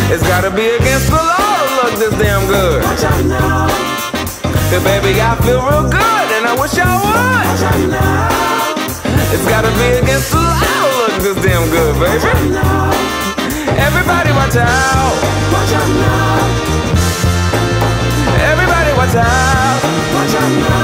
It's gotta be against the law to look this damn good. Watch out now. Cause baby, I feel real good and I wish I would. Watch out now. It's gotta be against the law to look this damn good, Watch out baby. now. Everybody watch out. Watch out now. Everybody watch out. Watch out now.